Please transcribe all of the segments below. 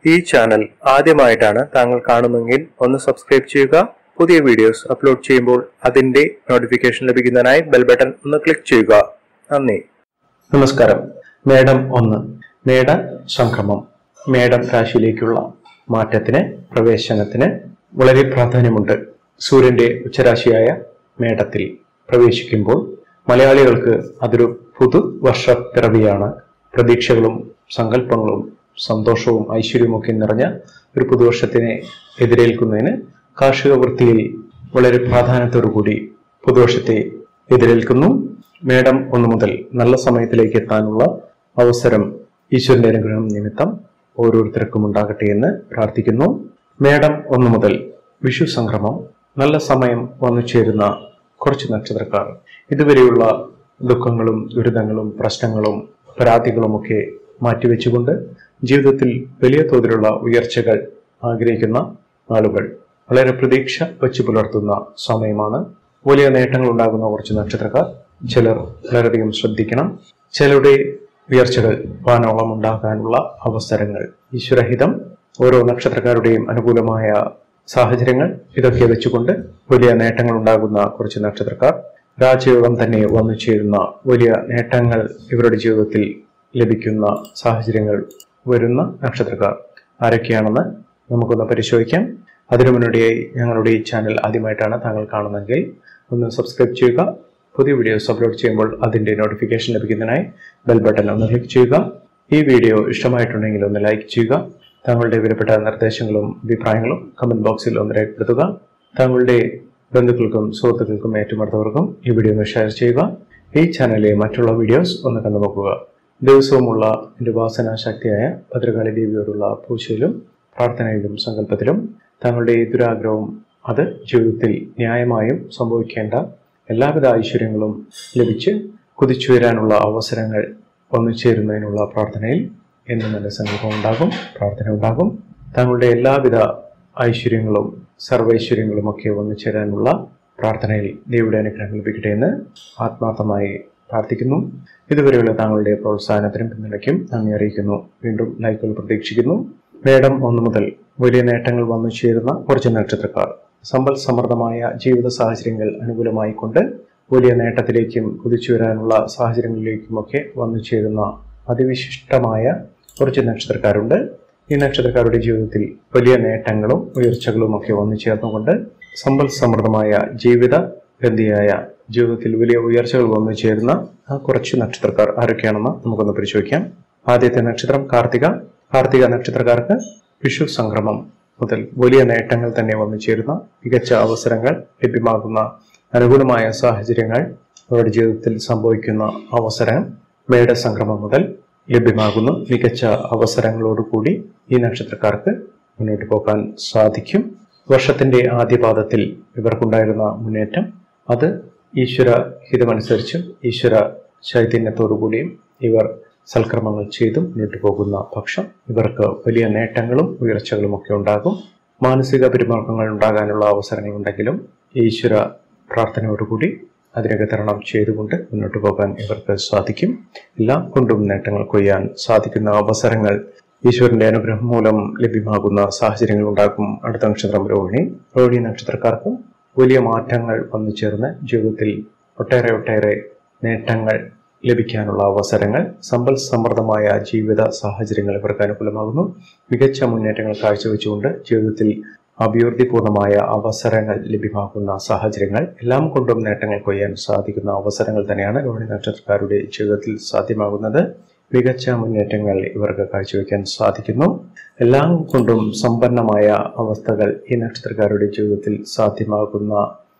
ഈ ചാനൽ ആദ്യമായിട്ടാണ് താങ്കൾ കാണുന്നതെങ്കിൽ ഒന്ന് സബ്സ്ക്രൈബ് ചെയ്യുക. പുതിയ വീഡിയോസ് അപ്ലോഡ് ചെയ്യുമ്പോൾ അതിന്റെ നോട്ടിഫിക്കേഷൻ ലഭിക്കുന്നതിനായി ബെൽ ബട്ടൺ ഒന്ന് ക്ലിക്ക് ചെയ്യുക. നന്ദി. നമസ്കാരം. മേടം 1 മേട സംക്രമം. മേടം രാശിയിലേക്കുള്ള മാറ്റത്തിന്, പ്രവേശനത്തിന് വളരെ പ്രാധാന്യമുണ്ട്. സൂര്യന്റെ ഉച്ചരാശിയായ മേടത്തിൽ പ്രവേശിക്കുമ്പോൾ മലയാളികൾക്ക് അതൊരു പുതുവർഷപ്പിറവിയാണ്. പ്രതീക്ഷകളും സങ്കല്പങ്ങളും സന്തോഷവും ഐശ്വര്യവുമൊക്കെ നിറഞ്ഞ ഒരു പുതുവർഷത്തിനെ എതിരേൽക്കുന്നതിന് കാർഷിക വൃത്തിയിൽ വളരെ പ്രാധാന്യത്തോടുകൂടി പുതുവർഷത്തെ എതിരേൽക്കുന്നു. മേടം 1 മുതൽ നല്ല സമയത്തിലേക്ക് എത്താനുള്ള അവസരം ഈശ്വരന്റെ അനുഗ്രഹം നിമിത്തം ഓരോരുത്തർക്കും ഉണ്ടാകട്ടെ എന്ന് പ്രാർത്ഥിക്കുന്നു. മേടം 1 മുതൽ വിഷു സംക്രമം. നല്ല സമയം വന്നു ചേരുന്ന കുറച്ച് നക്ഷത്രക്കാർ ഇതുവരെയുള്ള ദുഃഖങ്ങളും ദുരിതങ്ങളും പ്രശ്നങ്ങളും പരാതികളുമൊക്കെ മാറ്റിവെച്ചുകൊണ്ട് ജീവിതത്തിൽ വലിയ തോതിലുള്ള ഉയർച്ചകൾ ആഗ്രഹിക്കുന്ന ആളുകൾ വളരെ പ്രതീക്ഷ വച്ചു പുലർത്തുന്ന സമയമാണ്. വലിയ നേട്ടങ്ങൾ ഉണ്ടാകുന്ന കുറച്ച് നക്ഷത്രക്കാർ ചിലർ വളരെയധികം ശ്രദ്ധിക്കണം. ചിലരുടെ ഉയർച്ചകൾ വാനോളം ഉണ്ടാകാനുള്ള അവസരങ്ങൾ, ഈശ്വരഹിതം, ഓരോ നക്ഷത്രക്കാരുടെയും അനുകൂലമായ സാഹചര്യങ്ങൾ, ഇതൊക്കെ വെച്ചുകൊണ്ട് വലിയ നേട്ടങ്ങൾ ഉണ്ടാകുന്ന കുറച്ച് നക്ഷത്രക്കാർ രാജയോഗം തന്നെ വന്നു ചേരുന്ന വലിയ നേട്ടങ്ങൾ ഇവരുടെ ജീവിതത്തിൽ ലഭിക്കുന്ന സാഹചര്യങ്ങൾ വരുന്ന നക്ഷത്രക്കാർ ആരൊക്കെയാണെന്ന് നമുക്കൊന്ന് പരിശോധിക്കാം. അതിനു മുന്നോടിയായി ഞങ്ങളുടെ ഈ ചാനൽ ആദ്യമായിട്ടാണ് താങ്കൾ കാണുന്നതെങ്കിൽ ഒന്ന് സബ്സ്ക്രൈബ് ചെയ്യുക. പുതിയ വീഡിയോസ് അപ്ലോഡ് ചെയ്യുമ്പോൾ അതിന്റെ നോട്ടിഫിക്കേഷൻ ലഭിക്കുന്നതിനായി ബെൽ ബട്ടൺ ഒന്ന് ക്ലിക്ക് ചെയ്യുക. ഈ വീഡിയോ ഇഷ്ടമായിട്ടുണ്ടെങ്കിൽ ഒന്ന് ലൈക്ക് ചെയ്യുക. താങ്കളുടെ വിലപ്പെട്ട നിർദ്ദേശങ്ങളും അഭിപ്രായങ്ങളും കമന്റ് ബോക്സിൽ ഒന്ന് രേഖപ്പെടുത്തുക. താങ്കളുടെ ബന്ധുക്കൾക്കും സുഹൃത്തുക്കൾക്കും ഏറ്റവും അടുത്തവർക്കും ഈ വീഡിയോ ഒന്ന് ഷെയർ ചെയ്യുക. ഈ ചാനലിലെ മറ്റുള്ള വീഡിയോസ് ഒന്ന് കണ്ടു നോക്കുക. ദിവസവുമുള്ള എൻ്റെ വാസനാശക്തിയായ ഭദ്രകാളി ദേവിയോടുള്ള പൂജയിലും പ്രാർത്ഥനയിലും സങ്കല്പത്തിലും താങ്കളുടെ ദുരാഗ്രഹവും അത് ജീവിതത്തിൽ ന്യായമായും സംഭവിക്കേണ്ട എല്ലാവിധ ഐശ്വര്യങ്ങളും ലഭിച്ച് കുതിച്ചു വരാനുള്ള അവസരങ്ങൾ വന്നു ചേരുന്നതിനുള്ള പ്രാർത്ഥനയിൽ എന്നും നല്ല സങ്കല്പം ഉണ്ടാകും, പ്രാർത്ഥന ഉണ്ടാകും. താങ്കളുടെ എല്ലാവിധ ഐശ്വര്യങ്ങളും സർവൈശ്വര്യങ്ങളും ഒക്കെ വന്നു ചേരാനുള്ള പ്രാർത്ഥനയിൽ ദേവിയുടെ അനുഗ്രഹം ലഭിക്കട്ടെ എന്ന് ആത്മാർത്ഥമായി പ്രാർത്ഥിക്കുന്നു. ഇതുവരെയുള്ള താങ്കളുടെ പ്രോത്സാഹനത്തിനും പിന്തുണയ്ക്കും നന്ദി അറിയിക്കുന്നു. വീണ്ടും ലൈക്കുകൾ പ്രതീക്ഷിക്കുന്നു. മേടം 1 മുതൽ വലിയ നേട്ടങ്ങൾ വന്നു ചേരുന്ന കുറച്ച് നക്ഷത്രക്കാർ സമ്പൽ സമൃദ്ധമായ ജീവിത സാഹചര്യങ്ങൾ അനുകൂലമായി കൊണ്ട് വലിയ നേട്ടത്തിലേക്കും കുതിച്ചു വരാനുള്ള സാഹചര്യങ്ങളിലേക്കുമൊക്കെ വന്നു ചേരുന്ന അതിവിശിഷ്ടമായ കുറച്ച് നക്ഷത്രക്കാരുണ്ട്. ഈ നക്ഷത്രക്കാരുടെ ജീവിതത്തിൽ വലിയ നേട്ടങ്ങളും ഉയർച്ചകളും ഒക്കെ വന്നു ചേർന്നുകൊണ്ട് സമ്പൽ സമൃദ്ധമായ ജീവിത ഗന്ധിയായ ജീവിതത്തിൽ വലിയ ഉയർച്ചകൾ വന്നു ചേരുന്ന ആ കുറച്ച് നക്ഷത്രക്കാർ ആരൊക്കെയാണെന്ന് നമുക്കൊന്ന് പരിശോധിക്കാം. ആദ്യത്തെ നക്ഷത്രം കാർത്തിക. കാർത്തിക നക്ഷത്രക്കാർക്ക് വിഷു സംക്രമം മുതൽ വലിയ നേട്ടങ്ങൾ തന്നെ വന്നു ചേരുന്ന മികച്ച അവസരങ്ങൾ ലഭ്യമാകുന്ന അനുകൂലമായ സാഹചര്യങ്ങൾ അവരുടെ ജീവിതത്തിൽ സംഭവിക്കുന്ന അവസരം മേടസംക്രമം മുതൽ ലഭ്യമാകുന്ന മികച്ച അവസരങ്ങളോടുകൂടി ഈ നക്ഷത്രക്കാർക്ക് മുന്നോട്ട് പോകാൻ സാധിക്കും. വർഷത്തിന്റെ ആദ്യപാദത്തിൽ ഇവർക്കുണ്ടായിരുന്ന മുന്നേറ്റം അത് ഈശ്വര ഹിതമനുസരിച്ചും ഈശ്വര ചൈതന്യത്തോടുകൂടിയും ഇവർ സൽക്കർമ്മങ്ങൾ ചെയ്തും മുന്നോട്ട് പോകുന്ന പക്ഷം ഇവർക്ക് വലിയ നേട്ടങ്ങളും ഉയർച്ചകളും ഒക്കെ ഉണ്ടാകും. മാനസിക പിരിമുറുക്കങ്ങൾ ഉണ്ടാകാനുള്ള അവസരങ്ങൾ ഉണ്ടെങ്കിലും ഈശ്വര പ്രാർത്ഥനയോടുകൂടി അതിനൊക്കെ തരണം ചെയ്തുകൊണ്ട് മുന്നോട്ട് പോകാൻ ഇവർക്ക് സാധിക്കും. എല്ലാം കൊണ്ടും നേട്ടങ്ങൾ കൊയ്യാൻ സാധിക്കുന്ന അവസരങ്ങൾ ഈശ്വരന്റെ അനുഗ്രഹം മൂലം ലഭ്യമാകുന്ന സാഹചര്യങ്ങൾ ഉണ്ടാക്കും. അടുത്ത നക്ഷത്രം രോഹിണി. രോഹിണി നക്ഷത്രക്കാർക്കും വലിയ മാറ്റങ്ങൾ വന്നു ചേർന്ന് ജീവിതത്തിൽ ഒട്ടേറെ നേട്ടങ്ങൾ ലഭിക്കാനുള്ള അവസരങ്ങൾ, സമ്പൽ സമൃദ്ധമായ ജീവിത സാഹചര്യങ്ങൾ ഇവർക്ക് അനുകൂലമാകുന്നു. മികച്ച മുന്നേറ്റങ്ങൾ കാഴ്ചവെച്ചുകൊണ്ട് ജീവിതത്തിൽ അഭിവൃദ്ധിപൂർണമായ അവസരങ്ങൾ ലഭ്യമാകുന്ന സാഹചര്യങ്ങൾ, എല്ലാം കൊണ്ടും നേട്ടങ്ങൾ കൊയ്യാൻ സാധിക്കുന്ന അവസരങ്ങൾ തന്നെയാണ് രോഹിണി നക്ഷത്രക്കാരുടെ ജീവിതത്തിൽ സാധ്യമാകുന്നത്. മികച്ച മുന്നേറ്റങ്ങൾ ഇവർക്ക് കാഴ്ചവെക്കാൻ സാധിക്കുന്നു. എല്ലാം കൊണ്ടും സമ്പന്നമായ അവസ്ഥകൾ ഈ നക്ഷത്രക്കാരുടെ ജീവിതത്തിൽ സാധ്യമാകുന്ന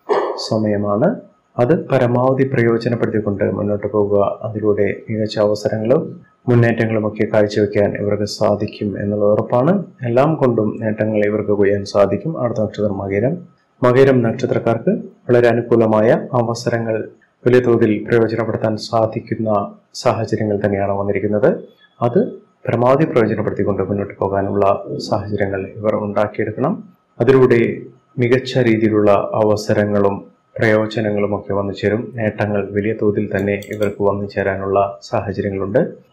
സമയമാണ്. അത് പരമാവധി പ്രയോജനപ്പെടുത്തിക്കൊണ്ട് മുന്നോട്ട് പോകുക. അതിലൂടെ മികച്ച അവസരങ്ങളും മുന്നേറ്റങ്ങളും ഒക്കെ കാഴ്ചവെക്കാൻ ഇവർക്ക് സാധിക്കും എന്നുള്ളത് ഉറപ്പാണ്. എല്ലാം കൊണ്ടും നേട്ടങ്ങൾ ഇവർക്ക് കൊയ്യാൻ സാധിക്കും. അടുത്ത നക്ഷത്രം മകരം. മകരം നക്ഷത്രക്കാർക്ക് വളരെ അനുകൂലമായ അവസരങ്ങൾ വലിയ തോതിൽ പ്രയോജനപ്പെടുത്താൻ സാധിക്കുന്ന സാഹചര്യങ്ങൾ തന്നെയാണ് വന്നിരിക്കുന്നത്. അത് പരമാവധി പ്രയോജനപ്പെടുത്തിക്കൊണ്ട് മുന്നോട്ട് പോകാനുള്ള സാഹചര്യങ്ങൾ ഇവർ ഉണ്ടാക്കിയെടുക്കണം. അതിലൂടെ മികച്ച രീതിയിലുള്ള അവസരങ്ങളും പ്രയോജനങ്ങളും ഒക്കെ വന്നു ചേരും. നേട്ടങ്ങൾ വലിയ തോതിൽ തന്നെ ഇവർക്ക് വന്നു ചേരാനുള്ള സാഹചര്യങ്ങളുണ്ട്.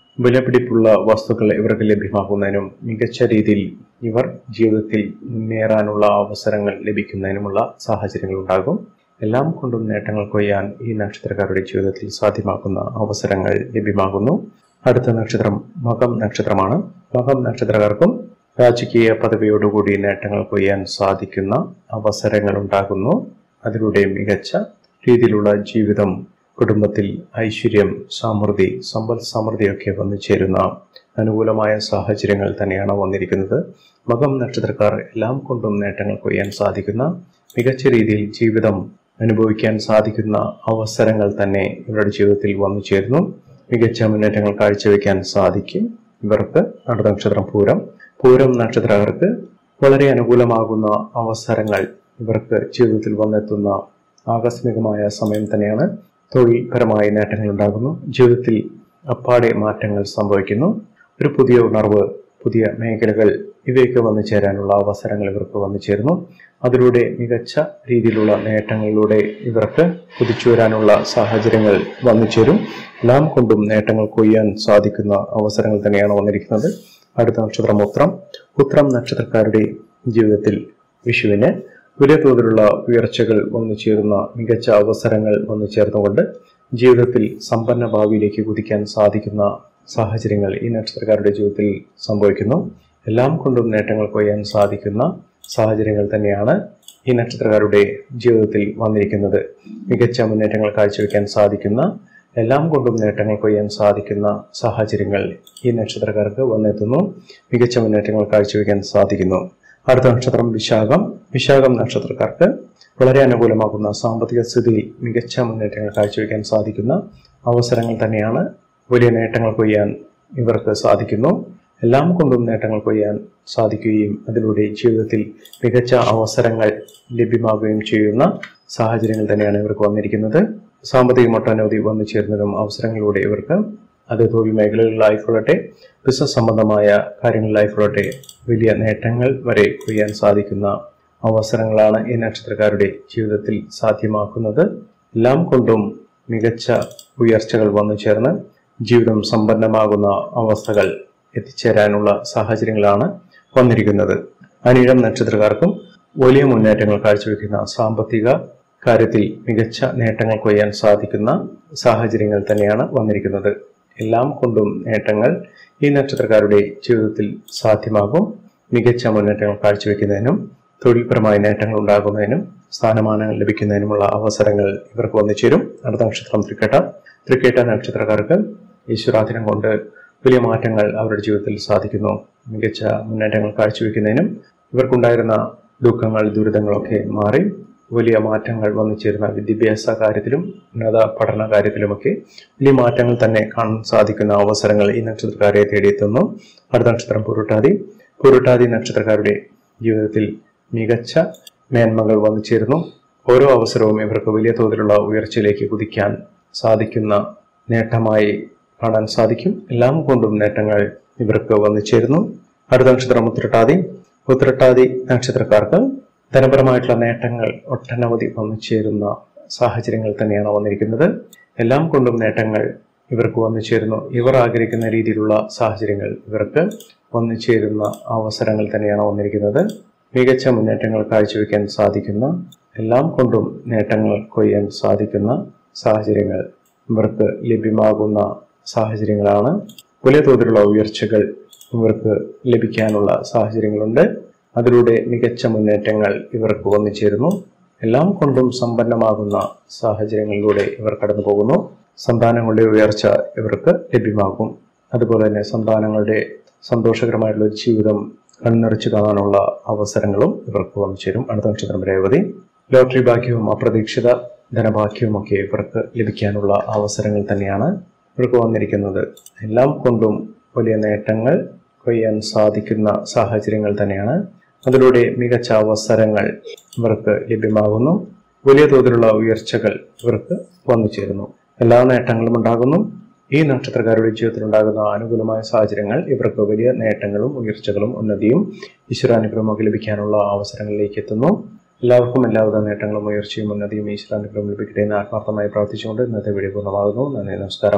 വിലപിടിപ്പുള്ള വസ്തുക്കൾ ഇവർക്ക് ലഭ്യമാക്കുന്നതിനും മികച്ച രീതിയിൽ ഇവർ ജീവിതത്തിൽ മുന്നേറാനുള്ള അവസരങ്ങൾ ലഭിക്കുന്നതിനുമുള്ള സാഹചര്യങ്ങൾ ഉണ്ടാകും. എല്ലാം കൊണ്ടും നേട്ടങ്ങൾ കൊയ്യാൻ ഈ നക്ഷത്രക്കാരുടെ ജീവിതത്തിൽ സാധ്യമാക്കുന്ന അവസരങ്ങൾ ലഭ്യമാകുന്നു. അടുത്ത നക്ഷത്രം മകം നക്ഷത്രമാണ്. മകം നക്ഷത്രക്കാർക്കും രാജകീയ പദവിയോടുകൂടി നേട്ടങ്ങൾ കൊയ്യാൻ സാധിക്കുന്ന അവസരങ്ങൾ ഉണ്ടാകുന്നു. അതിലൂടെ മികച്ച രീതിയിലുള്ള ജീവിതം, കുടുംബത്തിൽ ഐശ്വര്യം, സമൃദ്ധി, സമ്പൽ സമൃദ്ധിയൊക്കെ വന്നു ചേരുന്ന അനുകൂലമായ സാഹചര്യങ്ങൾ തന്നെയാണ് വന്നിരിക്കുന്നത്. മകം നക്ഷത്രക്കാർ എല്ലാം കൊണ്ടും നേട്ടങ്ങൾ കൊയ്യാൻ സാധിക്കുന്ന, മികച്ച രീതിയിൽ ജീവിതം അനുഭവിക്കാൻ സാധിക്കുന്ന അവസരങ്ങൾ തന്നെ ഇവരുടെ ജീവിതത്തിൽ വന്നു ചേരുന്നു. മികച്ച മുന്നേറ്റങ്ങൾ കാഴ്ചവെക്കാൻ സാധിക്കും ഇവർക്ക്. അടുത്ത നക്ഷത്രം പൂരം. പൂരം നക്ഷത്രക്കാർക്ക് വളരെ അനുകൂലമാകുന്ന അവസരങ്ങൾ ഇവർക്ക് ജീവിതത്തിൽ വന്നെത്തുന്ന ആകസ്മികമായ സമയം തന്നെയാണ്. തൊഴിൽപരമായ നേട്ടങ്ങൾ ഉണ്ടാകുന്നു. ജീവിതത്തിൽ അപ്പാടെ മാറ്റങ്ങൾ സംഭവിക്കുന്നു. ഒരു പുതിയ ഉണർവ്, പുതിയ മേഖലകൾ ഇവയൊക്കെ വന്നു ചേരാനുള്ള അവസരങ്ങൾ ഇവർക്ക് വന്നു ചേരുന്നു. അതിലൂടെ മികച്ച രീതിയിലുള്ള നേട്ടങ്ങളിലൂടെ ഇവർക്ക് കുതിച്ചു വരാനുള്ള സാഹചര്യങ്ങൾ വന്നു ചേരും. എല്ലാം കൊണ്ടും നേട്ടങ്ങൾ കൊയ്യാൻ സാധിക്കുന്ന അവസരങ്ങൾ തന്നെയാണ് വന്നിരിക്കുന്നത്. അടുത്ത നക്ഷത്രം ഉത്രം. ഉത്രം നക്ഷത്രക്കാരുടെ ജീവിതത്തിൽ വിഷുവിന് വലിയ തോതിലുള്ള ഉയർച്ചകൾ വന്നു ചേരുന്ന മികച്ച അവസരങ്ങൾ വന്നു ചേർന്നുകൊണ്ട് ജീവിതത്തിൽ സമ്പന്ന ഭാവിയിലേക്ക് കുതിക്കാൻ സാധിക്കുന്ന സാഹചര്യങ്ങൾ ഈ നക്ഷത്രക്കാരുടെ ജീവിതത്തിൽ സംഭവിക്കുന്നു. എല്ലാം കൊണ്ടും നേട്ടങ്ങൾ കൊയ്യാൻ സാധിക്കുന്ന സാഹചര്യങ്ങൾ തന്നെയാണ് ഈ നക്ഷത്രക്കാരുടെ ജീവിതത്തിൽ വന്നിരിക്കുന്നത്. മികച്ച മുന്നേറ്റങ്ങൾ കാഴ്ചവെക്കാൻ സാധിക്കുന്ന, എല്ലാം കൊണ്ടും നേട്ടങ്ങൾ കൊയ്യാൻ സാധിക്കുന്ന സാഹചര്യങ്ങൾ ഈ നക്ഷത്രക്കാർക്ക് വന്നെത്തുന്നു. മികച്ച മുന്നേറ്റങ്ങൾ കാഴ്ചവെക്കാൻ സാധിക്കുന്നു. അടുത്ത നക്ഷത്രം വിശാഖം. വിശാഖം നക്ഷത്രക്കാർക്ക് വളരെ അനുകൂലമാകുന്ന സാമ്പത്തിക സ്ഥിതിയിൽ മികച്ച മുന്നേറ്റങ്ങൾ കാഴ്ചവെക്കാൻ സാധിക്കുന്ന അവസരങ്ങൾ തന്നെയാണ്. വലിയ നേട്ടങ്ങൾ കൊയ്യാൻ ഇവർക്ക് സാധിക്കുന്നു. എല്ലാം കൊണ്ടും നേട്ടങ്ങൾ കൊയ്യാൻ സാധിക്കുകയും അതിലൂടെ ജീവിതത്തിൽ മികച്ച അവസരങ്ങൾ ലഭ്യമാകുകയും ചെയ്യുന്ന സാഹചര്യങ്ങൾ തന്നെയാണ് ഇവർക്ക് വന്നിരിക്കുന്നത്. സാമ്പത്തിക ഒട്ടനവധി വന്നു ചേരുന്നതും അവസരങ്ങളിലൂടെ ഇവർക്ക് അത് തൊഴിൽ മേഖലകളിലായിക്കൊള്ളട്ടെ, ബിസിനസ് സംബന്ധമായ കാര്യങ്ങളിലായിക്കൊള്ളട്ടെ വലിയ നേട്ടങ്ങൾ വരെ കൊയ്യാൻ സാധിക്കുന്ന അവസരങ്ങളാണ് ഈ നക്ഷത്രക്കാരുടെ ജീവിതത്തിൽ സാധ്യമാക്കുന്നത്. എല്ലാം കൊണ്ടും മികച്ച ഉയർച്ചകൾ വന്നു ചേർന്ന് ജീവിതം സമ്പന്നമാകുന്ന അവസ്ഥകൾ എത്തിച്ചേരാനുള്ള സാഹചര്യങ്ങളാണ് വന്നിരിക്കുന്നത്. അനിഴം നക്ഷത്രക്കാർക്കും വലിയ മുന്നേറ്റങ്ങൾ കാഴ്ചവെക്കുന്ന, സാമ്പത്തിക കാര്യത്തിൽ മികച്ച നേട്ടങ്ങൾ കൊയ്യാൻ സാധിക്കുന്ന സാഹചര്യങ്ങൾ തന്നെയാണ് വന്നിരിക്കുന്നത്. എല്ലാം കൊണ്ടും നേട്ടങ്ങൾ ഈ നക്ഷത്രക്കാരുടെ ജീവിതത്തിൽ സാധ്യമാകും. മികച്ച മുന്നേറ്റങ്ങൾ കാഴ്ചവെക്കുന്നതിനും തൊഴിൽപരമായ നേട്ടങ്ങൾ ഉണ്ടാകുന്നതിനും സ്ഥാനമാനങ്ങൾ ലഭിക്കുന്നതിനുമുള്ള അവസരങ്ങൾ ഇവർക്ക് വന്നു ചേരും. അടുത്ത നക്ഷത്രം തൃക്കേട്ട. തൃക്കേട്ട നക്ഷത്രക്കാർക്ക് ഈശ്വരാധീനം കൊണ്ട് വലിയ മാറ്റങ്ങൾ അവരുടെ ജീവിതത്തിൽ സാധിക്കുന്നു. മികച്ച മുന്നേറ്റങ്ങൾ കാഴ്ചവെക്കുന്നതിനും ഇവർക്കുണ്ടായിരുന്ന ദുഃഖങ്ങൾ, ദുരിതങ്ങളൊക്കെ മാറി വലിയ മാറ്റങ്ങൾ വന്നു ചേരുന്ന വിദ്യാഭ്യാസ കാര്യത്തിലും ഉന്നത പഠന കാര്യത്തിലുമൊക്കെ വലിയ മാറ്റങ്ങൾ തന്നെ കാണാൻ സാധിക്കുന്ന അവസരങ്ങൾ ഈ നക്ഷത്രക്കാരെ തേടിയെത്തുന്നു. അടുത്ത നക്ഷത്രം പൂരുട്ടാതി. പൂരുട്ടാതി നക്ഷത്രക്കാരുടെ ജീവിതത്തിൽ മികച്ച മേന്മകൾ വന്നു ചേരുന്നു. ഓരോ അവസരവും ഇവർക്ക് വലിയ തോതിലുള്ള ഉയർച്ചയിലേക്ക് കുതിക്കാൻ സാധിക്കുന്ന നേട്ടമായി കാണാൻ സാധിക്കും. എല്ലാം കൊണ്ടും നേട്ടങ്ങൾ ഇവർക്ക് വന്നു ചേരുന്നു. അടുത്ത നക്ഷത്രം ഉത്രട്ടാതി. ഉത്രട്ടാതി നക്ഷത്രക്കാർക്ക് ധനപരമായിട്ടുള്ള നേട്ടങ്ങൾ ഒട്ടനവധി വന്നു ചേരുന്ന സാഹചര്യങ്ങൾ തന്നെയാണ് വന്നിരിക്കുന്നത്. എല്ലാം കൊണ്ടും നേട്ടങ്ങൾ ഇവർക്ക് വന്നു ചേരുന്നു. ഇവർ ആഗ്രഹിക്കുന്ന രീതിയിലുള്ള സാഹചര്യങ്ങൾ ഇവർക്ക് വന്നു ചേരുന്ന അവസരങ്ങൾ തന്നെയാണ് വന്നിരിക്കുന്നത്. മികച്ച മുന്നേറ്റങ്ങൾ കാഴ്ചവെക്കാൻ സാധിക്കുന്ന, എല്ലാം കൊണ്ടും നേട്ടങ്ങൾ കൊയ്യാൻ സാധിക്കുന്ന സാഹചര്യങ്ങൾ ഇവർക്ക് ലഭ്യമാകുന്ന സാഹചര്യങ്ങളാണ്. വലിയ തോതിലുള്ള ഉയർച്ചകൾ ഇവർക്ക് ലഭിക്കാനുള്ള സാഹചര്യങ്ങളുണ്ട്. അതിലൂടെ മികച്ച മുന്നേറ്റങ്ങൾ ഇവർക്ക് വന്നു ചേരുന്നു. എല്ലാം കൊണ്ടും സമ്പന്നമാകുന്ന സാഹചര്യങ്ങളിലൂടെ ഇവർ കടന്നു പോകുന്നു. സന്താനങ്ങളുടെ ഉയർച്ച ഇവർക്ക് ലഭ്യമാകും. അതുപോലെ തന്നെ സന്താനങ്ങളുടെ സന്തോഷകരമായിട്ടുള്ള ഒരു ജീവിതം കണ്ണിറച്ചു കാണാനുള്ള അവസരങ്ങളും ഇവർക്ക് വന്നു ചേരും. അടുത്ത നക്ഷത്രം രേവതി. ലോട്ടറി ഭാഗ്യവും അപ്രതീക്ഷിത ധനഭാഗ്യവും ഒക്കെ ഇവർക്ക് ലഭിക്കാനുള്ള അവസരങ്ങൾ തന്നെയാണ് ഇവർക്ക് വന്നിരിക്കുന്നത്. എല്ലാം കൊണ്ടും വലിയ നേട്ടങ്ങൾ കൊയ്യാൻ സാധിക്കുന്ന സാഹചര്യങ്ങൾ തന്നെയാണ്. അതിലൂടെ മികച്ച അവസരങ്ങൾ ഇവർക്ക് ലഭ്യമാകുന്നു. വലിയ തോതിലുള്ള ഉയർച്ചകൾ ഇവർക്ക് വന്നു ചേരുന്നു. എല്ലാ നേട്ടങ്ങളും ഉണ്ടാകുന്നു. ഈ നക്ഷത്രക്കാരുടെ ജീവിതത്തിൽ ഉണ്ടാകുന്ന അനുകൂലമായ സാഹചര്യങ്ങൾ ഇവർക്ക് വലിയ നേട്ടങ്ങളും ഉയർച്ചകളും ഉന്നതിയും ഈശ്വരാനുഗ്രഹമൊക്കെ ലഭിക്കാനുള്ള അവസരങ്ങളിലേക്ക് എത്തുന്നു. എല്ലാവർക്കും എല്ലാവിധ നേട്ടങ്ങളും ഉയർച്ചയും ഉന്നതിയും ഈശ്വരാനുഗ്രഹം ലഭിക്കട്ടെ എന്ന് ആത്മാർത്ഥമായി പ്രാർത്ഥിച്ചുകൊണ്ട് ഇന്നത്തെ വീഡിയോ പൂർണ്ണമാകുന്നു. നന്ദി, നമസ്കാരം.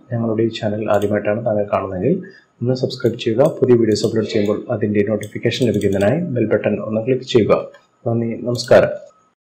ഞങ്ങളുടെ ഈ ചാനൽ ആദ്യമായിട്ടാണ് താങ്കൾ കാണുന്നതെങ്കിൽ ഒന്ന് സബ്സ്ക്രൈബ് ചെയ്യുക. പുതിയ വീഡിയോസ് അപ്ലോഡ് ചെയ്യുമ്പോൾ അതിൻ്റെ നോട്ടിഫിക്കേഷൻ ലഭിക്കുന്നതിനായി ബെൽ ബട്ടൺ ഒന്ന് ക്ലിക്ക് ചെയ്യുക. നന്ദി, നമസ്കാരം.